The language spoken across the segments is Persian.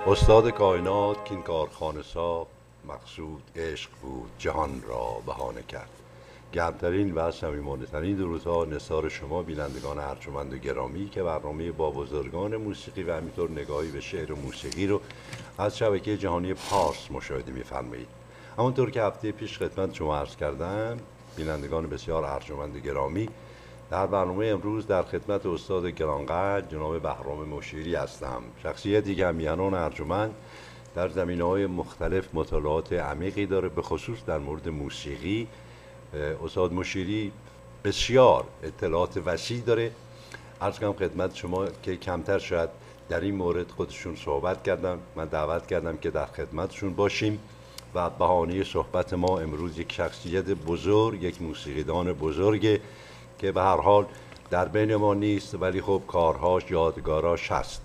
استاد کائنات که این کارخانه ساخت، مقصود عشق بود جهان را بهانه کرد. گرمترین و صمیمانه‌ترین درودها نثار شما بینندگان ارجمند و گرامی که برنامه با بزرگان موسیقی و همینطور نگاهی به شعر و موسیقی رو از شبکه جهانی پارس مشاهده می‌فرمایید. همونطور که هفته پیش خدمت شما عرض کردم، بینندگان بسیار ارجمند و گرامی، در برنامه امروز در خدمت استاد گرانقدر جناب بهرام مشیری هستم، شخصیتی که همیهنان ارجمند در زمینه‌های مختلف مطالعات عمیقی داره، به خصوص در مورد موسیقی. استاد مشیری بسیار اطلاعات وسیع داره. عرض کنم خدمت شما که کمتر شاید در این مورد خودشون صحبت کردم، من دعوت کردم که در خدمتشون باشیم و بهانه صحبت ما امروز یک شخصیت بزرگ، یک موسیقیدان بزرگه که به هر حال در بین ما نیست ولی خب کارهاش، یادگاراش هست.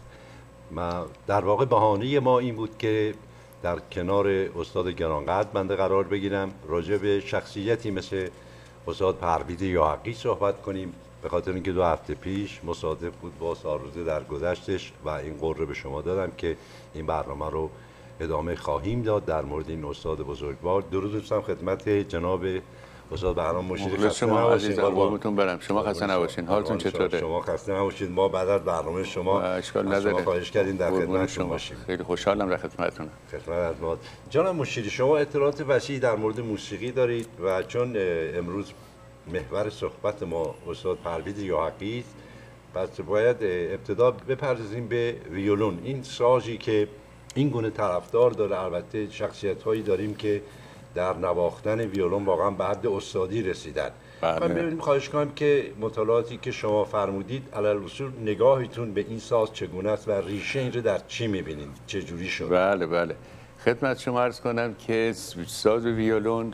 در واقع بهانه ما این بود که در کنار استاد گرانقدر بنده قرار بگیرم، راجع به شخصیتی مثل استاد پروید یاحقی صحبت کنیم، به خاطر اینکه 2 هفته پیش مصادف بود با سالروزه در گذشتش و این قول به شما دادم که این برنامه رو ادامه خواهیم داد در مورد این استاد بزرگوار. درود دوستان خدمت جناب استاد بهرام مشیری. شما عزیز قربونتون برم. شما خسته نباشین. حالتون چطوره؟ شما خسته نباشید. ما بعد از برنامه شما اشکال نداره، شما خواهش کردین در خدمت شما باشیم. خیلی خوشحالم در خدمتتونم. خدمت از ما. جناب مشیری، شما اطلاعات وسیعی در مورد موسیقی دارید و چون امروز محور صحبت ما استاد پروید یاحقی است، پس باید ابتدا بپردازیم به ویولون، این سازی که این گونه طرفدار داره. البته شخصیت‌هایی داریم که در نواختن ویولون واقعا به حد استادی رسیدن. من ببینیم خواهش کنم که مطالعاتی که شما فرمودید علل اصول نگاهتون به این ساز چگونه است و ریشه این رو در چی می‌بینید؟ چه جوری شد؟ بله خدمت شما عرض کنم که ساز ویولون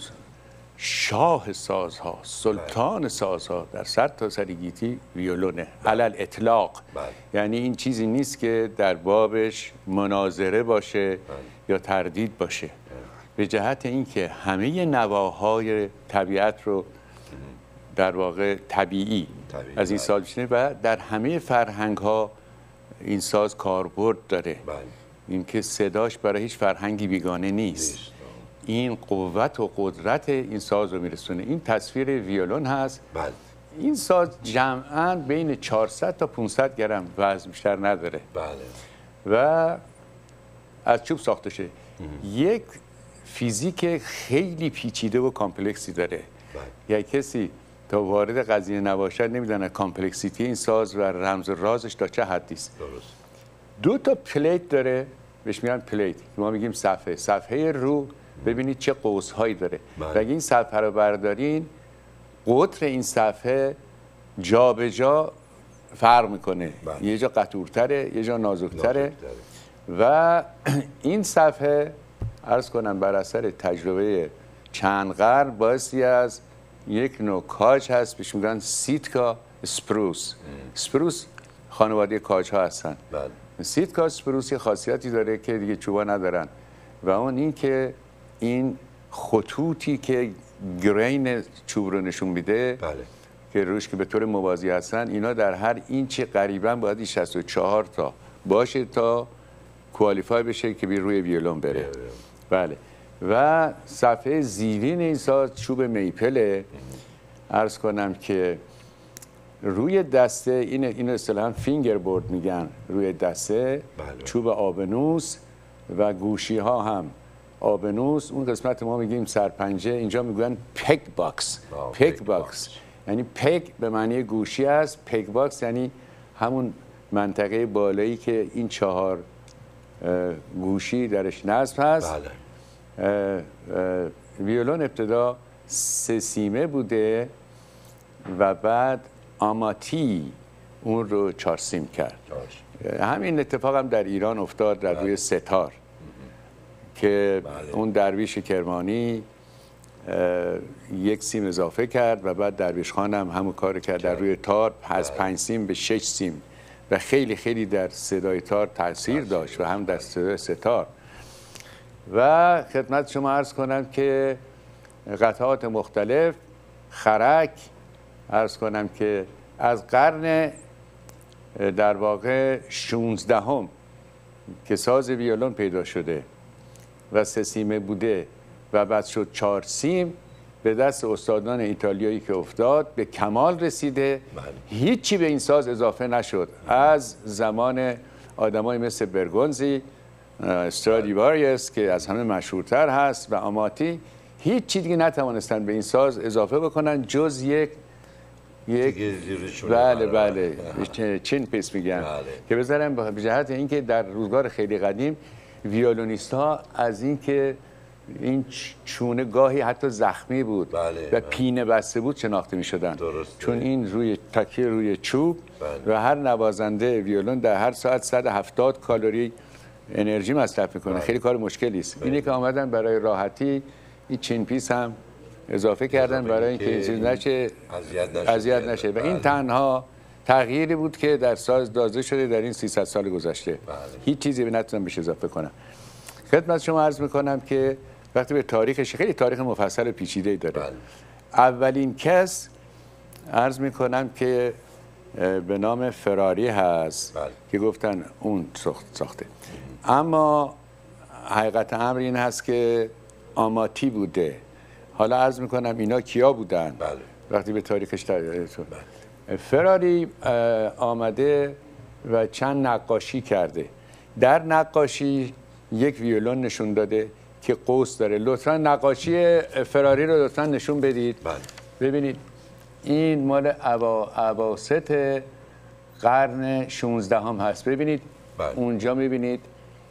شاه سازها، سلطان سازها در سرتاسر گیتی ویولونه علل اطلاق. یعنی این چیزی نیست که در بابش مناظره باشه یا تردید باشه. به جهت اینکه همه نواهای طبیعت رو در واقع طبیعی از این ساز میشنه و در همه فرهنگ ها این ساز کاربرد داره. اینکه صداش برای هیچ فرهنگی بیگانه نیست. این قوت و قدرت این ساز رو میرسونه. این تصویر ویولون هست. این ساز جمعاً بین 400 تا 500 گرم وزن بیشتر نداره. و از چوب ساخته شده. یک فیزیک خیلی پیچیده و کامپلکسی داره. یا کسی تا وارد قضیه نباشد نمیدونه کامپلکسیتی این ساز و رمز و رازش تا چه حدی است. 2 تا پلیت داره، بهش میگن پلیت، ما میگیم صفحه رو. ببینید چه قوس‌هایی داره. و اگه این صفحه رو بردارین، قطر این صفحه جا به جا فرق میکنه. یه جا قطورتره، یه جا نازکتره. و این صفحه عرض کنم بر اثر تجربه چند قرن باعثی از یک نوع کاج هست بهش میگن سیتکا اسپروس. اسپروس خانواده کاج ها هستن. سیتکا اسپروس یه خاصیتی داره که دیگه چوبا ندارن و اون این که این خطوطی که گرین چوب رو نشون میده که روش که به طور موازی هستن، اینا در هر اینچ قریبا باید 64 تا باشه تا کوالیفای بشه که روی ویولون بره. بله. و صفحه زیرین این ساز چوب میپله. عرض کنم که روی دسته این اصطلاحاً فینگر بورد میگن، روی دسته چوب آبنوس و گوشی ها هم آبنوس. اون قسمت ما میگیم سرپنجه، اینجا میگن پگ باکس. پگ باکس یعنی پگ به معنی گوشی است، پگ باکس یعنی همون منطقه بالایی که این 4 گوشی درش نصب هست. ویولون ابتدا 3 سیمه بوده و بعد آماتی اون رو 4 سیم کرد. همین اتفاق هم در ایران افتاد در روی ستار که اون درویش کرمانی 1 سیم اضافه کرد و بعد درویش خان هم همون کار کرد در روی تار، از 5 سیم به 6 سیم و خیلی خیلی در صدای تار تاثیر داشت و هم در صدای ستار. و خدمت شما عرض کنم که قطعات مختلف خرک عرض کنم که از قرن در واقع 16 که ساز ویولون پیدا شده و 3 سیمه بوده و بعد شد 4 سیم، به دست استادان ایتالیایی که افتاد به کمال رسیده. هیچی به این ساز اضافه نشد از زمان آدمای مثل برگونزی، استرادیواریوس که از همه مشهورتر هست و آماتی. هیچ چیز دیگه نتوانستن به این ساز اضافه بکنن جز یک بله چین پیس میگن که بذارم به جهت اینکه در روزگار خیلی قدیم ویولونیست ها از اینکه این چونه گاهی حتی زخمی بود و پینه بسته بود شناخته می شدن، چون این روی تکیه روی چوب و هر نوازنده ویولون در هر ساعت 170 کالری انرژی مصرف میکنه. خیلی کار مشکلی است. اینه که آمدن برای راحتی این چین پیس هم اضافه کردن برای اینکه این چیز نشه، اذیت نشه. و این تنها تغییری بود که در ساز داده شده در این 300 سال گذشته. هیچ چیزی نتونم بهش اضافه کنم. خدمت شما عرض میکنم که وقتی به تاریخش، خیلی تاریخ مفصل و پیچیده‌ای داره. اولین کس عرض میکنم که به نام فراری هست که گفتن اون ساخته. اما حقیقت امر این هست که آماتی بوده. حالا عرض میکنم اینا کیا بودن؟ وقتی به تاریخش فراری آمده و چند نقاشی کرده. در نقاشی یک ویولون نشون داده که قوس داره. لطفا نقاشی فراری رو لطفا نشون بدید. ببینید این مال اواسط قرن 16 هم هست. ببینید اونجا میبینید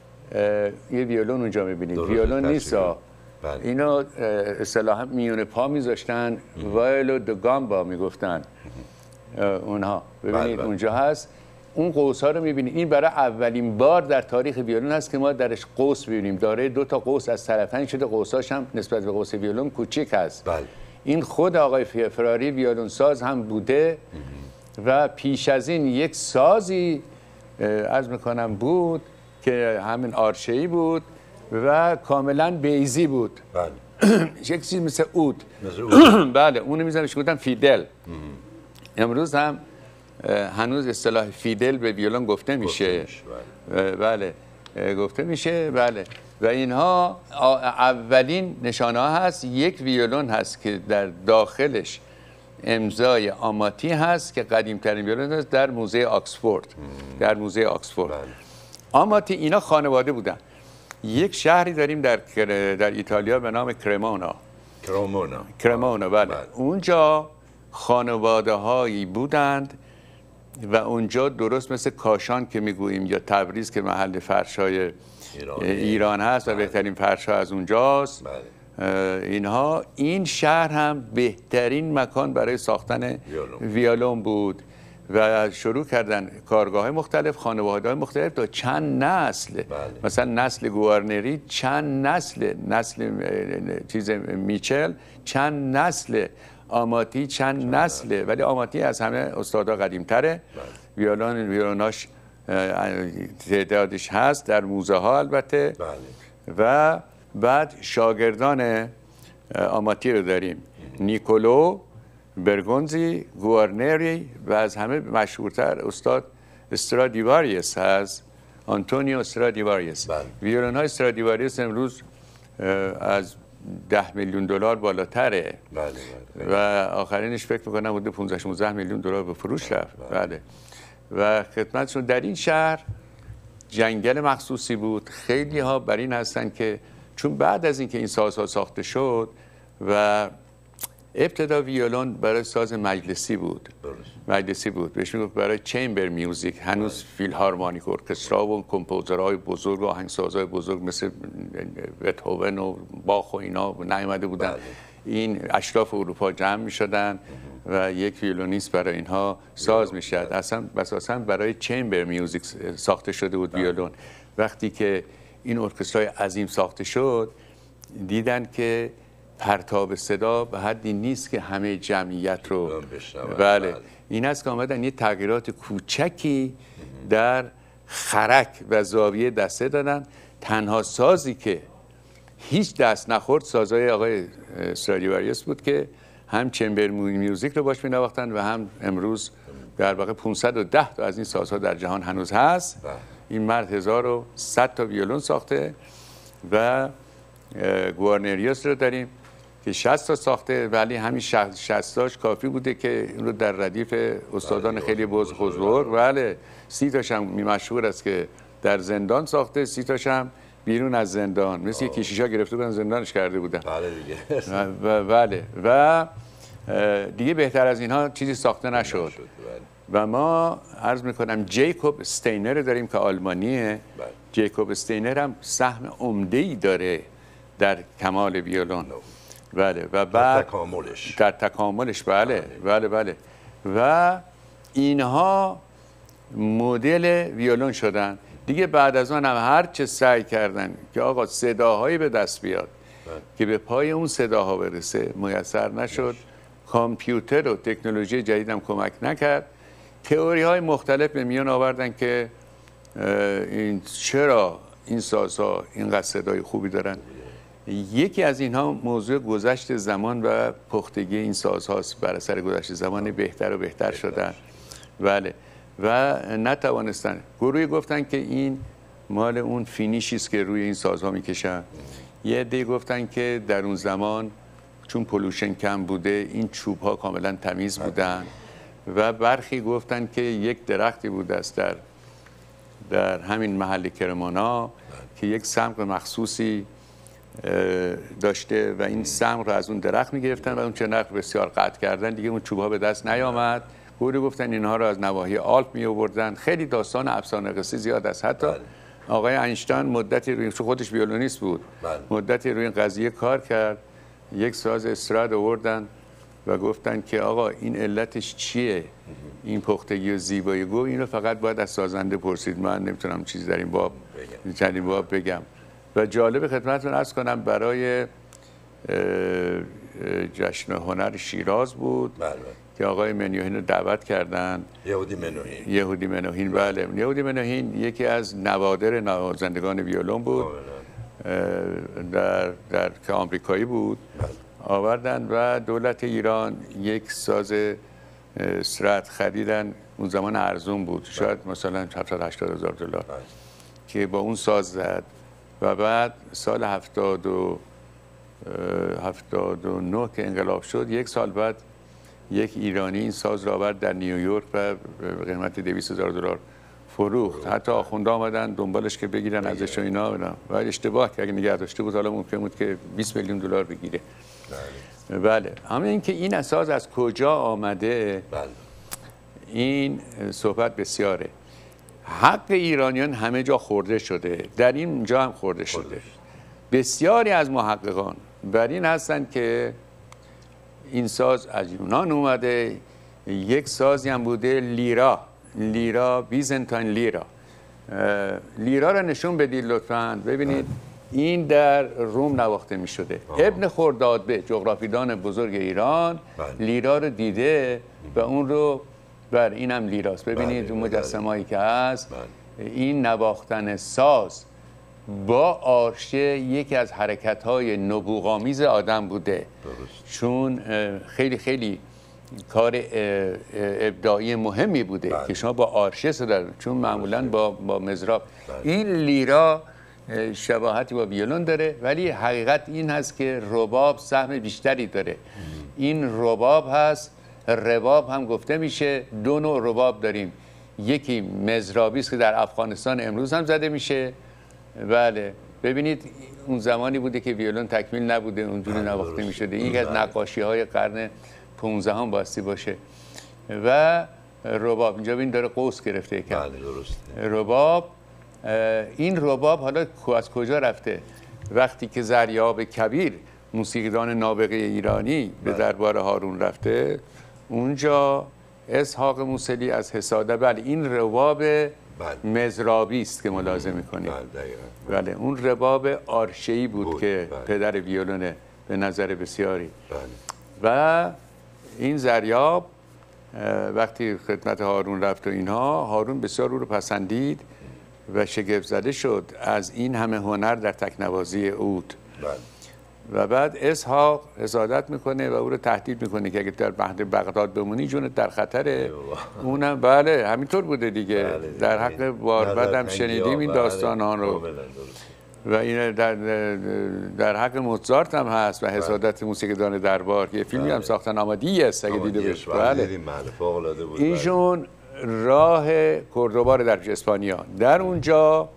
یه ویولون اونجا میبینید. ویولون نیست، اینا اصطلاحا میون پا میذاشتن، وایلو دو گامبا میگفتن اونها. ببینید اونجا هست. اون قوس ها رو میبینید. این برای اولین بار در تاریخ ویولون هست که ما درش قوس ببینیم. داره 2 تا قوس از طرفین شده. قوساش هم نسبت به قوس ویولون کوچیک هست. این خود آقای فراری ویولون ساز هم بوده و پیش از این یک سازی عرض میکنم بود که همین آرشه‌ای بود و کاملا بیزی بود. یک چیز مثل اود. بله اونو میذارمش گفتم فیدل. امروز هم هنوز اصطلاح فیدل به ویولون گفته میشه. بله گفته میشه. بله و اینها اولین نشانه ها هست. یک ویولون هست که در داخلش امضای آماتی هست که قدیمترین ویولون است در موزه آکسفورد. در موزه آکسفورد آماتی اینا خانواده بودن. یک شهری داریم در ایتالیا به نام کرمونا. بله اونجا خانواده هایی بودند و اونجا درست مثل کاشان که میگوییم یا تبریز که محل فرشای ایران هست و بهترین فرشا از اونجاست. اینها این شهر هم بهترین مکان برای ساختن ویولون بود و شروع کردن کارگاه مختلف، خانواده مختلف تا چند نسل. مثلا نسل گوارنری چند نسل چیز میچل چند نسل، آماتی چند نسله، ولی آماتی از همه استادا قدیمتره. ویولوناش تعدادش هست در موزه ها البته. و بعد شاگردان آماتی رو داریم، نیکولو، برگونزی، گوارنری و از همه مشهورتر استاد استرادیواریوس هست، آنتونیو استرادیواریوس. ویولون های استرادیواریوس امروز از 10 میلیون دلار بالاتره. و آخرینش فکر میکنم حدود 15-16 میلیون دلار به فروش رفت. بله و خدمتشون در این شهر جنگل مخصوصی بود. خیلی ها بر این هستن که چون بعد از اینکه این سازها ساخته شد و ابتدا ویولون برای ساز مجلسی بود. بهش میگفت برای چمبر میوزیک. هنوز فیلهارمونیک ارکسترا و کمپوزرهای بزرگ و آهنگسازهای بزرگ مثل بتهوون و باخ و اینا نیامده بودن. این اشراف اروپا جمع میشدن و یک ویولونیست برای اینها ساز میشد. اساساً برای چمبر میوزیک ساخته شده بود ویولون. وقتی که این ارکسترای عظیم ساخته شد دیدن که پرتاب صدا به حدی نیست که همه جمعیت رو بله این است که آمدن یه تغییرات کوچکی در خرک و زاویه دسته دادن. تنها سازی که هیچ دست نخورد سازهای آقای استرادیواریوس بود که هم چمبر میوزیک رو باش می‌نواختن و هم امروز در واقع 510 تا از این سازها در جهان هنوز هست این مرد 1100 تا ویولون ساخته و گوارنریوس رو داریم که 60 تا ساخته، ولی همین 60 تاش کافی بوده که این رو در ردیف استادان خیلی بزرگ، بله 30 تاش هم مشهور است که در زندان ساخته، 30 تاش هم بیرون از زندان، مثل که کشیشا گرفته بودن زندانش کرده بودن. بله دیگه. بله و دیگه بهتر از اینها چیزی ساخته نشد. و ما عرض میکنم جیکوب استینر داریم که آلمانیه. جیکوب استینر هم سهم عمده‌ای داره در کمال ویولون. بله و بعد در تکاملش بله و اینها مدل ویولون شدن دیگه. بعد از آن هم هر چه سعی کردن که آقا صداهایی به دست بیاد که به پای اون صداها برسه میسر نشد. کامپیوتر و تکنولوژی جدید هم کمک نکرد. تئوری های مختلف به میان آوردن که چرا این سازها اینقدر صدای خوبی دارن. یکی از اینها موضوع گذشت زمان و پختگی این سازهاست. بر اثر گذشت زمان بهتر و بهتر شدن. بله و نتوانستن. گروهی گفتن که این مال اون فینیشی است که روی این سازها میکشن. یه عده‌ای گفتن که در اون زمان چون پولوشن کم بوده این چوب ها کاملا تمیز بودن. و برخی گفتن که یک درختی بوده است در همین محل کرمانا که یک صمغ مخصوصی داشته و این صمغ رو از اون درخت میگرفتن و اون چنخ بسیار قطع کردن دیگه اون چوب ها به دست نیامد. گوری گفتن اینها رو از نواحی آلپ می آوردن. خیلی داستان افسانه قصه زیاد است. حتی آقای اینشتین مدتی روی خودش ویولونیست بود، مدتی روی این قضیه کار کرد. یک ساز استراد آوردن و گفتن که آقا این علتش چیه این پختگی و زیبایی؟ گو اینو فقط باید از سازنده پرسید، من نمیتونم چیزی در این باب چندین باب بگم. و جالب خدمتتون عرض کنم برای جشن هنر شیراز بود که آقای منوهین رو دعوت کردن. یهودی منوهین بله. یهودی منوهین یکی از نوادر نوازندگان ویولون بود در که آمریکایی بود. آوردن و دولت ایران یک ساز استراد خریدن. اون زمان ارزون بود، شاید مثلا 70-80 هزار دلار که با اون ساز زد. و بعد سال 79 که انقلاب شد، یک سال بعد یک ایرانی این ساز را آورد در نیویورک و قیمت 200,000 دلار فروخت. حتی آخونده آمدن دنبالش که بگیرن ازش و اینا و اشتباه که اگه نگه داشته بود حالا ممکن بود که 20 میلیون دلار بگیره. بله همه این که این ساز از کجا آمده این صحبت بسیاره. حق ایرانیان همه جا خورده شده، در این جا هم خورده شده. بسیاری از محققان بر این هستند که این ساز از یونان اومده. یک سازی هم بوده لیرا بیزنتاین لیرا را نشون بدید لطفاً. ببینید این در روم نواخته می شده. ابن خردادبه جغرافیدان بزرگ ایران لیرا رو دیده و اون رو بر این هم لیراست. ببینید اون مجسمه‌ای که هست. این نواختن ساز با آرشه یکی از حرکت‌های نبوغامیز آدم بوده. چون خیلی خیلی کار ابداعی مهمی بوده که شما با آرشه صدا، چون معمولاً با مضراب. این لیرا شباهتی با ویولون داره، ولی حقیقت این هست که رباب سهم بیشتری داره. این رباب هست. رباب هم گفته میشه. دو نوع رباب داریم، یکی مضرابی است که در افغانستان امروز هم زده میشه. بله ببینید اون زمانی بوده که ویولون تکمیل نبوده، اونجوری نواخته میشده. این از نقاشی های قرن 15 هم باستی باشه. و رباب اینجا ببین داره قوس گرفته یکم. رباب این رباب حالا از کجا رفته؟ وقتی که زریاب کبیر موسیقیدان نابغه ایرانی به دربار هارون رفته، اونجا اسحاق موصلی از حساده، بله این رباب مضرابی است که ملاحظه می‌کنید. بله اون رباب آرشه‌ای بود که پدر ویولونه به نظر بسیاری. و این زریاب وقتی خدمت هارون رفت و اینها، هارون بسیار او رو پسندید و شگفت زده شد از این همه هنر در تکنوازی عود. و بعد اسحاق حسادت میکنه و او رو تهدید میکنه که اگه در مهد بغداد بمونی جونت در خطره. اونم بله همینطور بوده دیگه. بله، در حق باربد هم شنیدیم این داستان ها رو. و این در حق موزارت هم هست و حسادت موسیقیدان دربار که فیلمی هم ساختن، آمادی است اگه دیده بشه. بله ایشون راه کردوبا رو در اسپانیا، در اونجا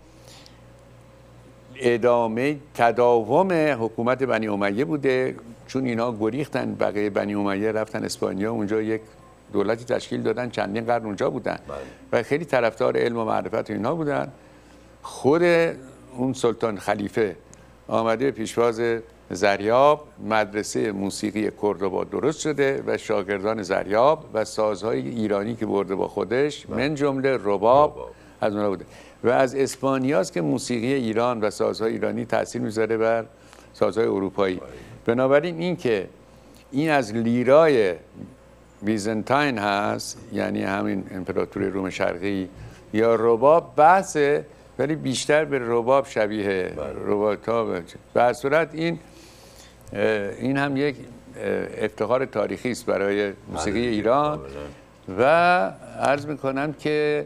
ادامه تداوم حکومت بنی امیه بوده، چون اینا گریختن، بقیه بنی امیه رفتن اسپانیا، اونجا یک دولتی تشکیل دادن، چندین قرن اونجا بودن و خیلی طرفدار علم و معرفت و اینا بودن. خود اون سلطان خلیفه آمده پیشواز زریاب، مدرسه موسیقی کردوبا درست شده و شاگردان زریاب و سازهای ایرانی که برده با خودش من جمله رباب از اونها بوده. و از اسپانیاست که موسیقی ایران و سازهای ایرانی تاثیر میذاره بر سازهای اروپایی. بنابراین این که این از لیرای بیزنطین هست، یعنی همین امپراتوری روم شرقی، یا رباب بحثه، ولی بیشتر به رباب شبیه رباطا. به هر صورت این هم یک افتخار تاریخی است برای موسیقی ایران. و عرض میکنم که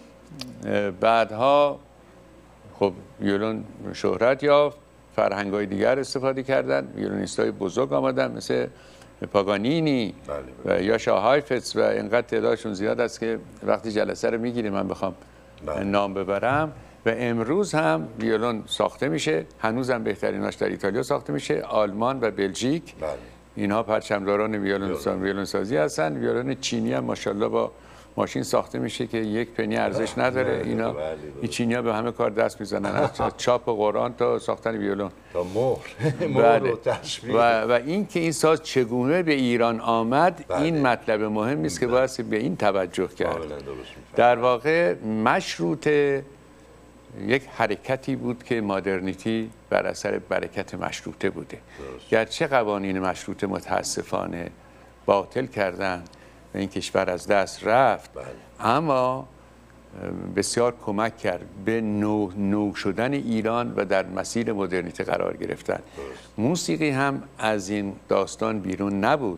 بعدها خب ویولون شهرت یافت، فرهنگ‌های دیگر استفاده کردن، ویولونیست‌های بزرگ آمدن مثل پاگانینی و یا شاهایفتس و اینقدر تعدادشون زیاد است که وقتی جلسه رو میگیریم من بخوام نام ببرم. و امروز هم ویولون ساخته میشه، هنوز هم بهتریناش در ایتالیا ساخته میشه، آلمان و بلژیک. اینها پرچمداران ویولون سازی هستن. ویولون چینی هم ماشاءالله با ماشین ساخته میشه که یک پنی ارزش نداره. اینا این چینی‌ها به همه کار دست میزنن، از چاپ قرآن تا ساختن ویولون تا مهر و تشبیه. و این که این ساز چگونه به ایران آمد، این مطلب مهمی است که باید به این توجه کرد. در واقع مشروطه یک حرکتی بود که مدرنیتی بر اثر برکت مشروطه بوده. گرچه قوانین مشروطه متاسفانه باطل کردند و این کشور از دست رفت، اما بسیار کمک کرد به نو شدن ایران و در مسیر مدرنیته قرار گرفتن. موسیقی هم از این داستان بیرون نبود.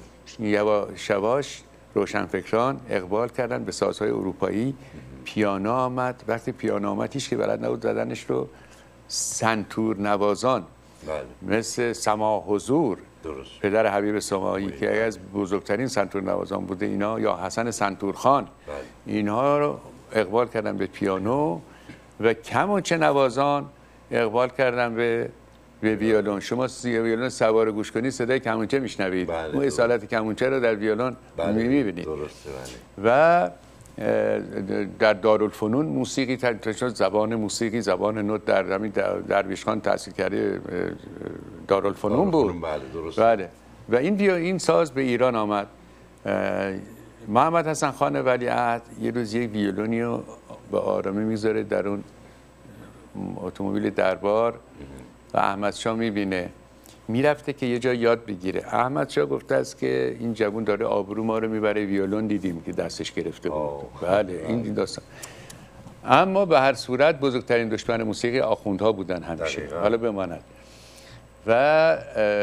یواش روشنفکران اقبال کردن به سازهای اروپایی. پیانو آمد. وقتی پیانو آمد هیچ که بلد نبود زدنش رو. سنتور نوازان مثل سماح حضور، پدر حبیب سماحی که از بزرگترین سنتور نوازان بوده، اینا، یا حسن سنتورخان، اینها رو اقبال کردن به پیانو. و کمانچه نوازان اقبال کردن به ویولون. شما ویولون سوار گوش کنید صدای کمانچه میشنوید. اون اصالت کمانچه رو در ویولون میبینید. و در دارالفنون موسیقی زبان موسیقی، زبان نوت در همین درویش خان تحصیل کرده دارالفنون بود. بله. و این ساز به ایران آمد. محمد حسن خان ولیعهد یه روز یک ویولونی رو به آرامی میذاره در اون اتومبیل دربار و احمد شاه میبینه، میرفته که یه جا یاد بگیره. احمد شاه گفته است که این جوون داره آبرو ما رو میبره. ویولون دیدیم که دستش گرفته بود. بله این داستان. اما به هر صورت بزرگترین دشمن موسیقی آخوندها بودن همیشه. حالا بماند. و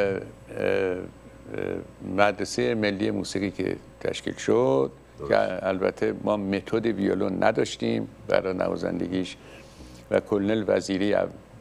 مدرسه ملی موسیقی که تشکیل شد که البته ما متد ویولون نداشتیم برای نوازندگیش و کلنل وزیری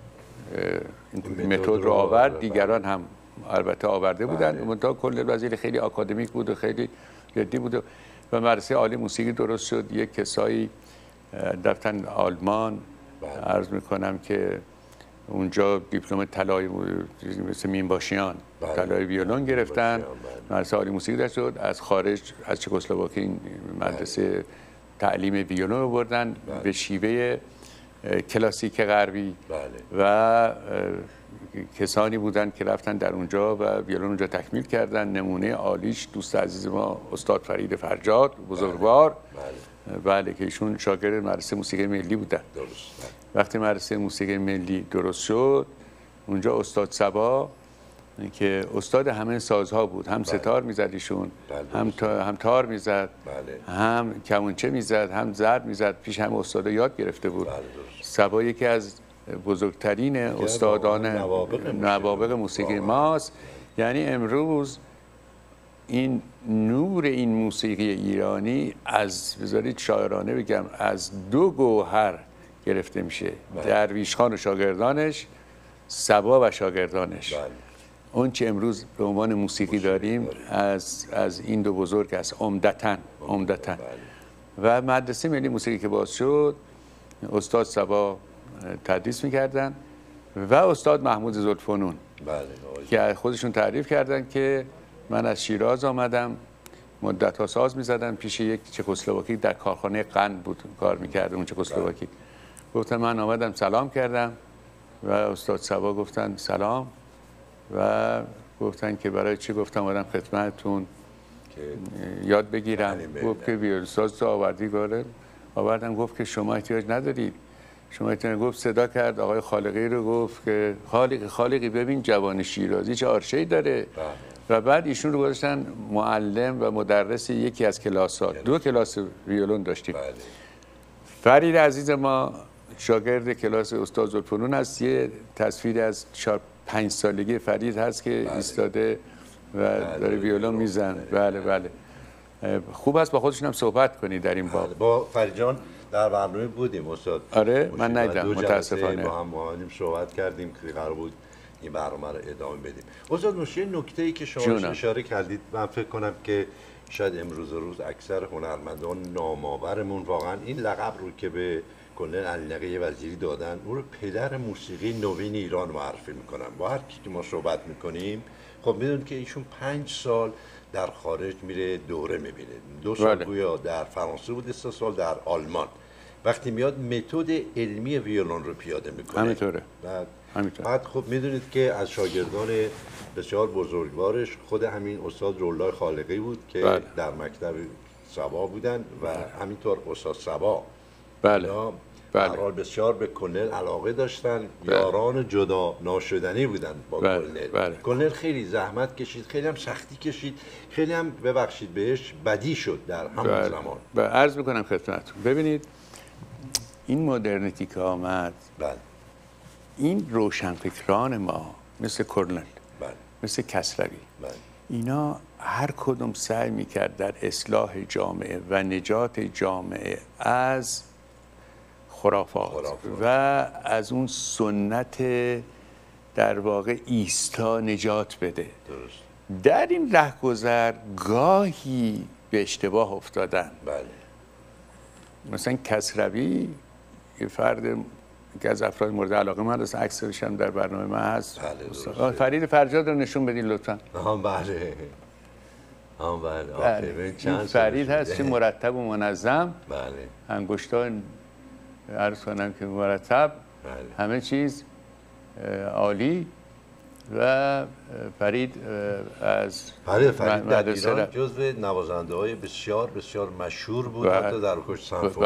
متد رو آورد، دیگران هم البته آورده بودن. منتها کلنل وزیری خیلی آکادمیک بود و خیلی جدی بود و مدرسه عالی موسیقی درست شد. یک کسایی رفتن آلمان، عرض میکنم که اونجا دیپلم طلایی مثل مینباشیان طلای ویولون گرفتن، مدرسه عالی موسیقی درست شد. از خارج از چکسلواکی این مدرسه تعلیم ویولون رو بردن به شیوه کلاسیک غربی و کسانی بودن که رفتن در اونجا و ویولون اونجا تکمیل کردن. نمونه عالیش دوست عزیز ما استاد فرید فرجاد بزرگوار، بله که ایشون شاگرد مدرسه موسیقی ملی بودن. وقتی مدرسه موسیقی ملی درست شد، اونجا استاد صبا که استاد همه سازها بود، هم ستار میزد ایشون، هم تار میزد، هم کمانچه میزد، هم ضرب میزد، پیش هم استاد یاد گرفته بود. صبا یکی از بزرگترین استادان نوابغ موسیقی ماست. یعنی امروز این نور این موسیقی ایرانی از بذارید شاعرانه بگم از دو گوهر گرفته میشه، درویش خان و شاگردانش، صبا و شاگردانش. اون چه امروز به عنوان موسیقی داریم از این دو بزرگ است، عمدتاً. و مدرسه ملی موسیقی که باز شد، استاد صبا تدریس میکردن و استاد محمود زلفنون که خودشون تعریف کردن که من از شیراز آمدم، مدت‌ها ساز می‌زدم پیش یک چکسلواکی، در کارخانه قند بود کار می‌کردم اون چکسلواکی. گفتم من آمدم سلام کردم و استاد صبا گفتن سلام و گفتن که برای چی؟ گفتم آمدم خدمتتون یاد بگیرم. گفت که ویولنساز تو آوردی؟ آوردم. گفت که شما احتیاج ندارید، شما احتیاج. گفت صدا کرد آقای خالقی رو، گفت که خالقی ببین جوان شیرازی چه آرشه‌ای داره. و بعد ایشون رو گذاشتن معلم و مدرس یکی از کلاس‌ها. 2 کلاس ویولون داشتیم. فرید عزیز ما شاگرد کلاس استاد زلفنون است. یه تصویری از 4-5 سالگی فرید هست که ایستاده و داره ویولون میزنه. بله. خوب است با خودشون هم صحبت کنید در این باب. با فرید جان در برنامه بودیم استاد. آره من ندیدم متاسفانه. با هم صحبت کردیم که قرار بود این برنامه رو ادامه بدیم. استاد موشی، نکته‌ای که شما اشاره کردید من فکر کنم که شاید امروز روز اکثر هنرمندان نامآورمون واقعا این لقب رو که به کلن علی‌نقی وزیری دادن اون رو پدر موسیقی نوین ایران معرفی میکنن. با هر کی که ما صحبت میکنیم خب میدونید که ایشون 5 سال در خارج میره دوره میبینه. 2 سال گویا در فرانسه بود، 3 سال در آلمان. وقتی میاد متد علمی ویولون رو پیاده میکنه. همینطوره. بعد خب میدونید که از شاگردان بسیار بزرگوارش خود همین استاد رولای خالقی بود که در مکتب صبا بودن و همینطور استاد صبا. برحال بسیار به کلنل علاقه داشتن. یاران جدا ناشدنی بودن با کلنل. کلنل خیلی زحمت کشید، خیلی هم سختی کشید، خیلی هم ببخشید بهش بدی شد در همون زمان. عرض میکنم خدمتتون ببینید این مدرنیتی که آمد، این روشنفکران ما مثل کورنل، مثل کسروی، اینا هر کدوم سعی میکرد در اصلاح جامعه و نجات جامعه از خرافات و از اون سنت در واقع ایستا نجات بده. در این رهگذر گاهی به اشتباه افتادن. مثلا کسروی یه فرد که از افراد مورد علاقه من است، عکسش هم در برنامه من هست. فرید فرجاد رو نشون بدین لطفا. بله. این فرید هست چه مرتب و منظم. انگشتان عرض کنم که مرتب، همه چیز عالی. و فرید از در ایران جزو نوازنده‌های بسیار بسیار مشهور بود. حتی در ارکستر سمفونی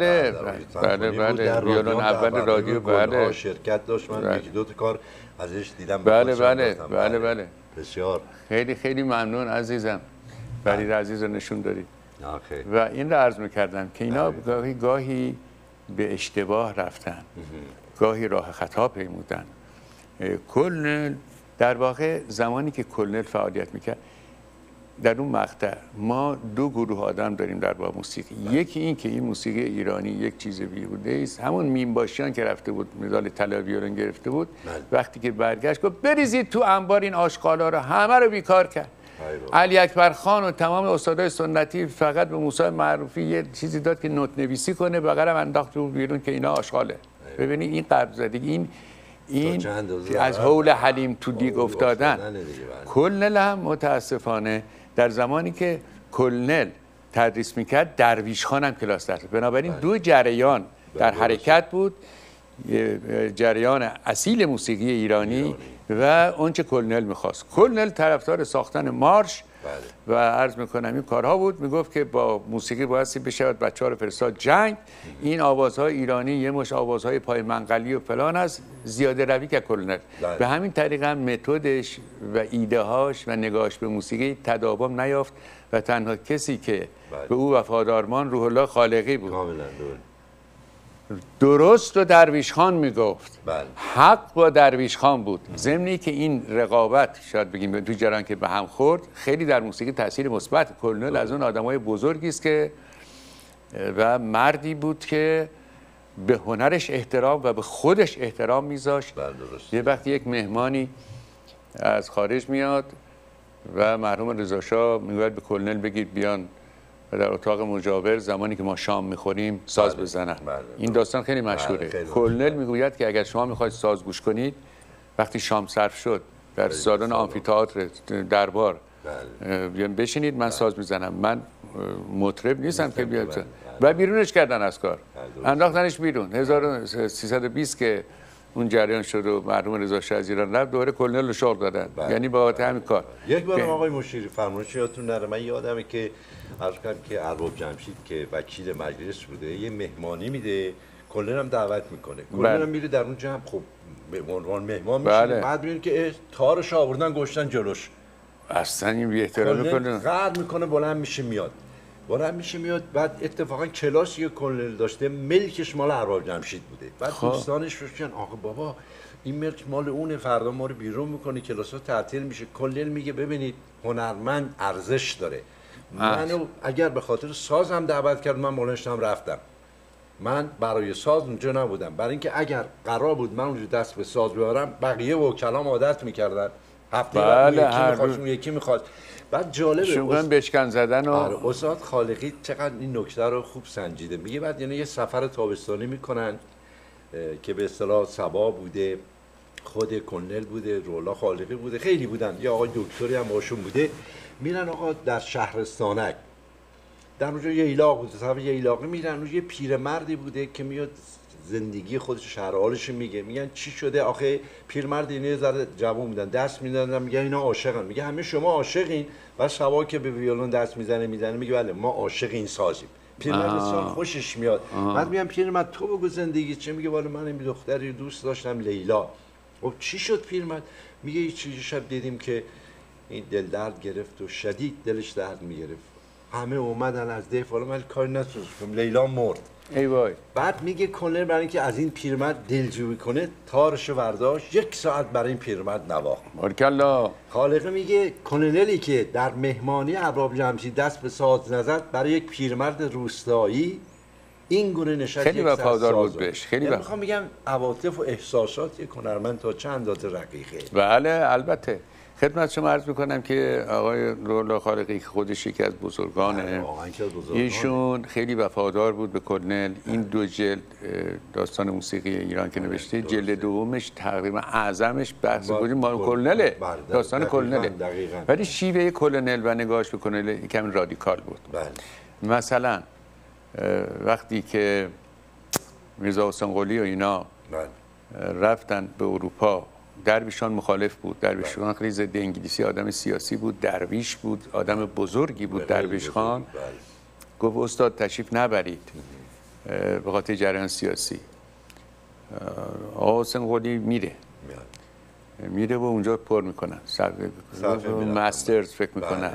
بله ویولون اول رادیو شرکت داشت. من 1-2 کار ازش دیدم. بله بسیار خیلی ممنون عزیزم. فرید عزیز رو نشون دادید. و این رو عرض می‌کردم که اینا گاهی به اشتباه رفتن، گاهی راه خطا پیمودن. کلنل در واقع زمانی که کلنل فعالیت میکرد در اون مقطع ما 2 گروه آدم داریم در باب موسیقی. یکی این که این موسیقی ایرانی یک چیز بیهوده است. همون مینباشیان که رفته بود مدال طلا ویولن گرفته بود، وقتی که برگشت گفت بریزید تو انبار این آشغالا رو، همه رو بیکار کرد. علی اکبر خان و تمام استادای سنتی فقط به موسی معروفی یه چیزی داد که نوت نویسی کنه، بغرم انداخت رو بیرون که اینا آشغاله. ببینید این قرب زدگی، این از حول حلیم تو دیگ افتادن. کلنل هم متاسفانه در زمانی که کلنل تدریس میکرد درویش خان هم کلاس درس. بنابراین 2 جریان در حرکت بود، جریان اصیل موسیقی ایرانی و اونچه کلنل میخواست. کلنل طرفدار ساختن مارش و عرض میکنم این کارها بود. میگفت که با موسیقی بایستی بشود بچه‌ها رو فرستاد جنگ. این آوازهای ایرانی یه مش آوازهای پای منقلی و فلان است، زیاده روی که کلنل. به همین طریق هم متدش و ایده‌هاش و نگاهش به موسیقی تداوم نیافت و تنها کسی که به او وفادارمان روح الله خالقی بود. درست و درویش خان میگفت، بله. حق با درویش خان بود. ضمنی که این رقابت شاید بگیم تو جریان که به هم خورد خیلی در موسیقی تاثیر مثبت. کلنل از اون آدمای بزرگی است که و مردی بود که به هنرش احترام و به خودش احترام میذاشت. یه وقتی یک مهمانی از خارج میاد و مرحوم رضا شاه میگوید به کلنل بگید بیان و در اتاق مجاور زمانی که ما شام میخوریم ساز بزنن. این داستان خیلی مشهوره. کلنل میگوید که اگر شما میخواید ساز گوش کنید وقتی شام صرف شد در سالن آمفی‌تئاتر دربار بشینید، من ساز میزنم، من مطرب نیستم که بیاد. و بیرونش کردن از کار، انداختنش بیرون. 1320 که اون جریان شد و مرحوم رضا شاه از ایران رفت، دوره کلنل رو شغل دادن. یعنی بابت همین کار. یک بار آقای مشیری فرمایش یادتون نره، من یادمه که عرض کردم که ارباب جمشید که وکیل مجلس بوده یه مهمانی میده، کلنل هم دعوت میکنه. کلنل هم میره در اون جمع، خب به عنوان مهمان میشه. بعد میبینه که تارش آوردن گشتن جلوش. اصلا این بی احترامی کنه. قهر میکنه، بلند میشه میاد. بعد اتفاقا کلاسی که کلنل داشته ملکش مال ارباب جمشید بوده. بعد دوستانش میگن آقا بابا این ملک مال اونه، فردا ما رو بیرون میکنه، کلاسا تعطیل میشه. کلنل میگه ببینید هنرمند ارزش داره. منو اگر به خاطر ساز هم دعوت کرد من بلنشتم رفتم. من برای ساز اونجا نبودم، برای اینکه اگر قرار بود من اونجا دست به ساز ببرم بقیه وکلام عادت میکردن هفته بعد یکی میخواست. بعد جالبه شوگان بشکن زدن و استاد خالقی چقدر این نکته رو خوب سنجیده. میگه بعد یعنی یه سفر تابستانی میکنن که به اصطلاح سبا بوده، خود کلنل بوده، رولا خالقی بوده، خیلی بودن، یا آقای دکتری هم باشون بوده. میرن آقا در شهرستانک، در اونجا یه ایلاق بوده، طرف یه ایلاقی میرن، اونجا یه پیرمردی بوده که میاد زندگی خودش شهر حالش میگه. میگن چی شده آخه؟ پیرمرد اینه ذره جوون بودن، دست میدادن، میگه اینا عاشقن. میگه همه شما عاشقین؟ بعد شبا که به ویولون دست میزنه میگه بله ما عاشق این سازیم. پیرمرد بسیار خوشش میاد. بعد میگم پیرمرد تو بگو زندگی چه؟ میگه والا من این دختری دوست داشتم لیلا. خب چی شد پیرمرد؟ میگه یه چیزی شب دیدیم که این دل درد گرفت و شدید دلش درد میگرفت، همه اومدن از ده فالا، من کاری نتونستم، لیلا مرد. ای وای. بعد میگه کلنل برای اینکه از این پیرمرد دلجویی کنه تارشو برداشت، 1 ساعت برای این پیرمرد نواخت. بارکالله. خالقی میگه کلنلی که در مهمانی ارباب جمشید دست به ساز نزد برای یک پیرمرد روستایی این گونه نشد. خیلی وفادار بود بهش. خیلی میخوام بگم عواطف و احساسات یک هنرمند تا چند اندازه رقیقه. بله البته. خدمت شما عرض میکنم که آقای رولا خالقی که خودش یکی از بزرگانه، ایشون خیلی وفادار بود به کلنل. این 2 جلد داستان موسیقی ایران که نوشته، جلد دومش تقریبا اعظمش بحث بود مال کلنله، داستان کلنله. ولی شیوه کلنل و نگاهش به کلنل کمی رادیکال بود. مثلا وقتی که میرزا حسین قلی و اینا رفتن به اروپا، درویشان مخالف بود. درویشان خیلی ضد انگلیسی، آدم سیاسی بود، درویش بود، آدم بزرگی بود. درویش خان گفت استاد تشریف نبرید به خاطر جریان سیاسی. آقا حسین قلی میره و اونجا پر میکنن، مسترز فکر میکنن.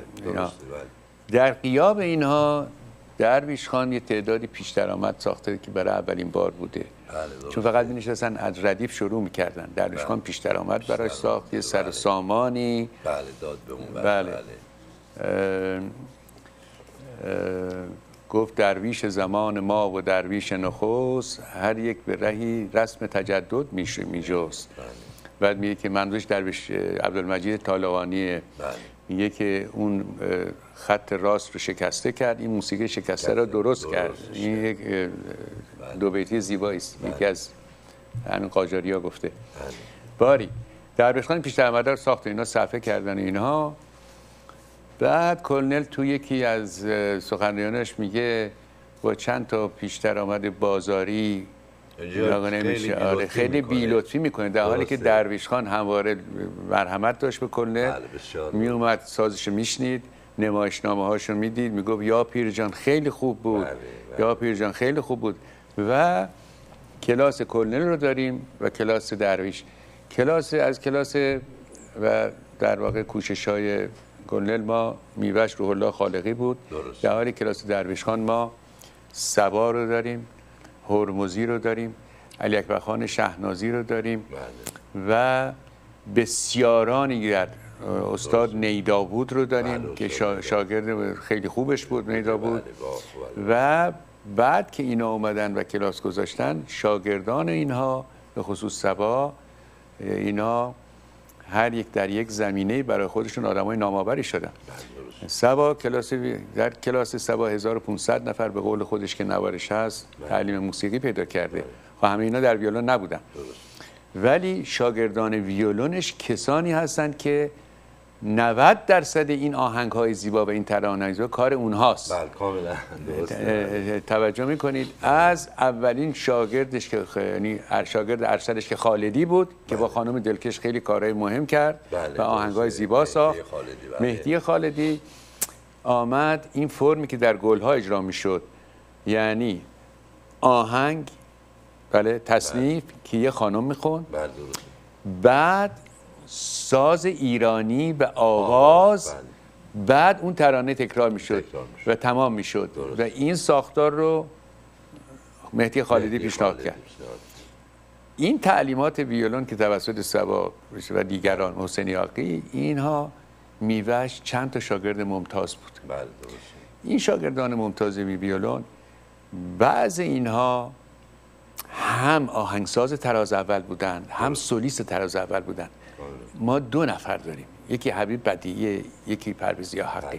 در غیاب اینها درویش خان یه تعدادی پیش درآمد ساخته که برای اولین بار بوده. چون فقط می‌نشستن از ردیف شروع می‌کردن. درویش خان پیش درآمد براش ساخت، یه سر سامانی داد به اون. گفت درویش زمان ما و درویش نخست، هر یک به رهی رسم تجدد میجست. بعد میگه که منظورش درویش عبدالمجید طالقانی، میگه که اون خط راست رو شکسته کرد، این موسیقی شکسته رو درست کرد. این یک 2 بیتی زیبایی است، یکی از همین قاجاریا گفته. باری درویش خان پیش درآمد رو ساخت، اینا صفحه کردن اینها. بعد کلنل تو یکی از سخنرانیاش میگه با چند تا پیش درآمد بازاری نمیشه. آره خیلی بی‌لطفی میکنه، در حالی که درویش خان همواره مرحمت داشت به کلنل. می اومد سازش میشنید، نمایشنامه هاشو میدید، میگفت یا پیرجان خیلی خوب بود، یا پیرجان خیلی خوب بود. و کلاس کلنل رو داریم و کلاس درویش. از کلاس و در واقع کوشش‌های کلنل ما میوه‌اش روح الله خالقی بود، در حالی کلاس درویش خان ما سبا رو داریم هرمزی رو داریم، علی اکبر خان شهنازی رو داریم بله. و بسیارانی دیگر، استاد نیدابود رو داریم بله، که استاد شاگرد خیلی خوبش بود نیدابود. بله. و بعد که اینا اومدن و کلاس گذاشتن، شاگردان اینها به خصوص صبا، اینا هر یک در یک زمینه برای خودشون آدمای نامآوری شدن. صبا در کلاس صبا 1500 نفر به قول خودش که نوارش هست تعلیم موسیقی پیدا کرده. خب همه اینا در ویولون نبودن، ولی شاگردان ویولونش کسانی هستند که 90% این آهنگ‌های زیبا و این ترانه‌های زیبا کار اونهاست. بله کاملا درسته. توجه می‌کنید از اولین شاگردش که یعنی شاگرد ارشدش که خالدی بود که با خانم دلکش خیلی کارهای مهم کرد و آهنگ‌های زیبا ساخت. مهدی خالدی آمد این فرمی که در گل‌ها اجرا می‌شد، یعنی آهنگ، بله، تصنیف که یه خانم می‌خوند، بله درسته. بعد ساز ایرانی به آواز، بعد اون ترانه تکرار میشد و تمام میشد و این ساختار رو مهدی خالدی پیشنهاد کرد. این تعلیمات ویولون که توسط صبا و دیگران، حسین یاغی، اینها میوهش چند تا شاگرد ممتاز بود. بله درسته. این شاگردان ممتاز ویولون بعض اینها هم آهنگساز تراز اول بودند، هم سولیست تراز اول بودند. ما 2 نفر داریم، یکی حبیب بدیعی، یکی پرویز یاحقی.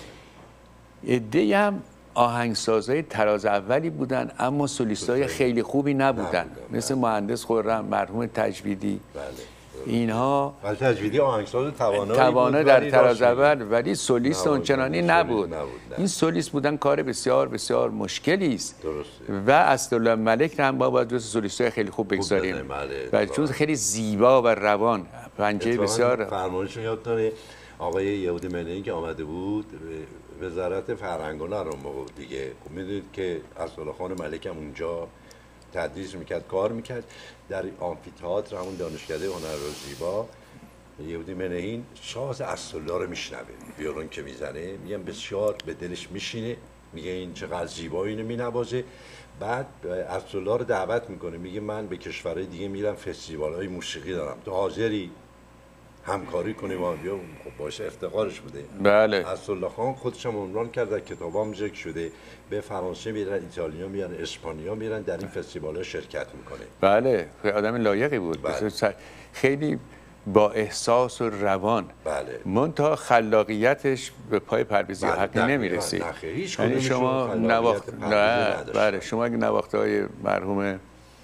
عده‌ای هم آهنگسازهای تراز اولی بودن اما سولیستای خیلی خوبی نبودن، مثل مهندس خرم، مرحوم تجویدی. اینها ولی تجویدی آهنگساز توانایی در تراز اول، ولی سولیست اونچنانی نبود. این سولیست بودن کار بسیار بسیار مشکلی است و اسدالله ملک هم ما باید جز سولیستای خیلی خوب بگذاریم و چون خیلی زیبا و روان، پنجه بسیار. فرمایشون یادتونه آقای یهودی منعی که آمده بود وزارت فرهنگ و هنر موقع دیگه، میدونید که اسدالله خان ملک هم اونجا تدریس میکرد، کار میکرد در آمفی‌تئاتر، همون دانشکده هنر و زیبا. یهودی منعی ساز اسدالله رو میشنوه، ویولون که میزنه، میگم بسیار به دلش میشینه، میگه این چقدر زیبا اینو مینوازه. بعد اسدالله رو دعوت میکنه، میگه من به کشورهای دیگه میرم، فستیوال‌های موسیقی دارم، تو حاضری همکاری کنیم؟ خب باعث افتخارش بوده. بله. اسدالله خان خودش هم عنوان کرد، در کتابام ذکر شده، به فرانسه میرن، ایتالیا میرن، اسپانیا میرن، در این فستیوال‌ها شرکت میکنه. بله، آدم لایقی بود. بله. خیلی با احساس و روان. بله. منتها خلاقیتش به پای پرویز یاحقی نمیرسید. یعنی شما بله، شما اگه نواخته‌های مرحوم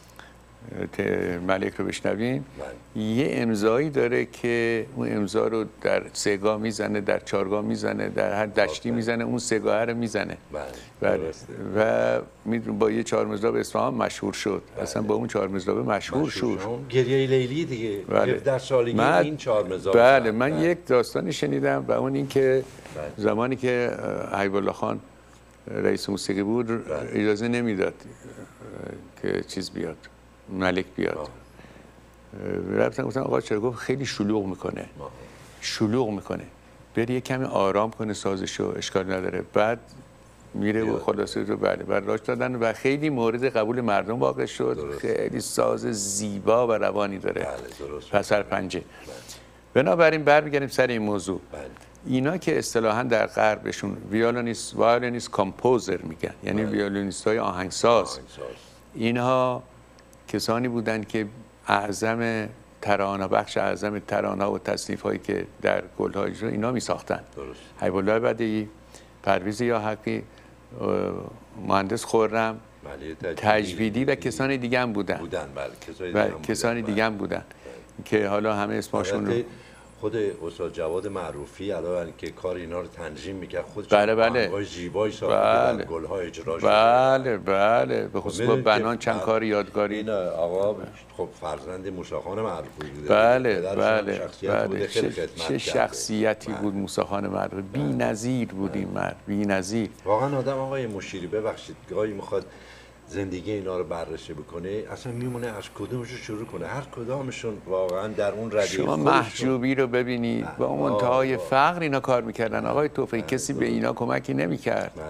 ملک رو بشنوین، یه امضایی داره که اون امضا رو در 3 گاه میزنه، در 4 گاه میزنه، در هر دشتی میزنه، اون 3 گاه رو میزنه. بله. و با یه 4 مزراب اصفهان مشهور شد. اصلا با اون 4 مزراب مشهور شد. گریه لیلی دیگه. 17 سالگی این 4 مزراب. بله، من یک داستانی شنیدم و اون این که زمانی که حبیب الله خان رئیس موسیقی بود اجازه نمیداد که چیز بیاد، ملک بیاد. رفتن گفتن آقا چرا؟ گفت خیلی شلوغ میکنه، بری یه کمی آرام کنه سازشو، اشکال نداره. بعد میره و خلاصه رو برداشت دادن و خیلی مورد قبول مردم واقع شد. خیلی ساز زیبا و روانی داره، پسر پنجه. بنابراین برمیگردیم سر این موضوع. اینا که اصطلاحاً در غربشون ویولونیست کامپوزر میگن، یعنی ویولونیست های آهنگساز. اینها کسانی بودند که اعظم ترانه، بخش اعظم ترانه و تصنیف هایی که در گل‌های رو اینا می ساختن. حبیب الله بدیعی، پرویز یاحقی، مهندس خرم، تجویدی و کسان دیگه هم بودن. کسانی دیگه هم بودن که حالا همه اسمشون رو خود استاد جواد معروفی علاوه که کار اینا رو تنظیم میکرد، خودش بله. زیبایی ساخته، گل‌های اجرا شده. بله، به خصوص با بنان چند کار یادگاری. این آقا خب فرزند موسی خان معروفی بوده. بله. چه شخصیتی بود موسی خان معروفی، بی‌نظیر بود این مرد، بی‌نظیر. واقعا آدم آقای مشیری ببخشید گاهی میخواد زندگی اینا رو بررسی بکنه، اصلا میمونه از کدومش رو شروع کنه. هر کدامشون واقعا در اون ردیف شما محجوبی رو ببینید، با منتهای فقر اینا کار میکردن. آقای توفیقی کسی به اینا کمکی نمیکرد.